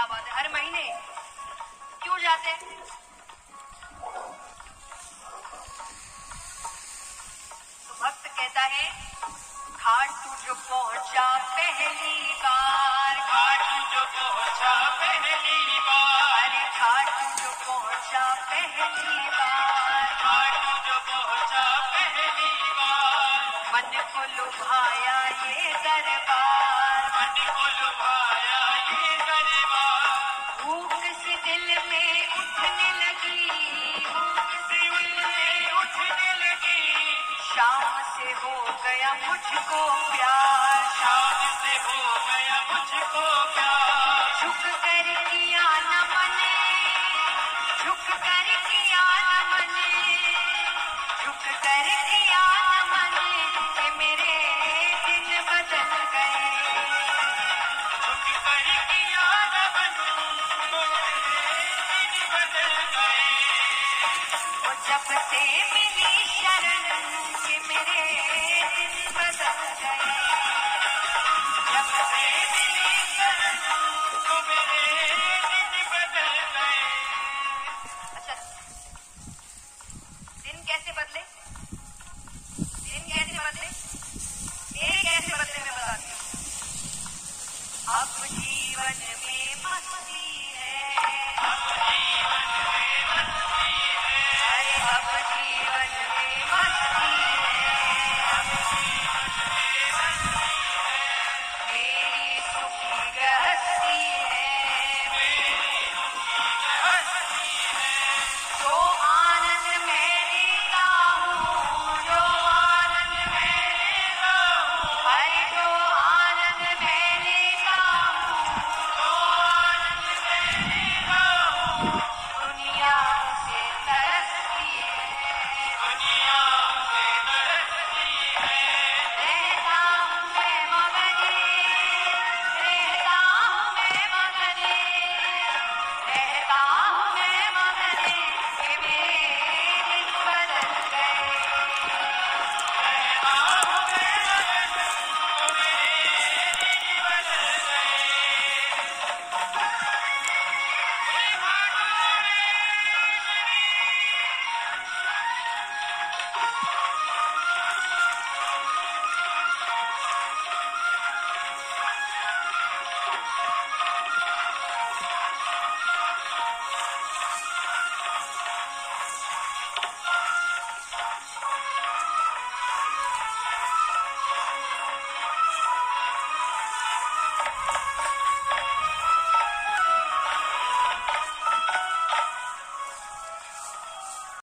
क्या बात है, हर महीने क्यों जाते हैं? तो भक्त कहता है खाटू जो पहुंचा पहली बार, खाटू जो पहुंचा पहली बार, अरे खाटू जो पहुंचा पहली बार, खाटू जो पहुंचा पहली बार, मन को लुभाया ये दरबार, मन को लुभाया ये दरबार, भूख से दिल में उठने लगी, भूख से दिल में उठने लगी, शाम से हो गया मुझको प्यार, शाम से हो गया मुझको प्यार, झुक कर किया नमन, झुक कर किया नमन, झुक कर किया नमन, कि मेरे दिन बदल गए, झुक कर किया नमन, मेरे दिन बदल गए, वो जब से मिली शरण, कि मेरे दिन बदल गए, जब से मिली शरण, तो मेरे दिन बदल गए। अच्छा, दिन कैसे बदले? दिन कैसे बदले? मेरे कैसे बदले मैं बताती हूँ। अब जीवन में मस्ती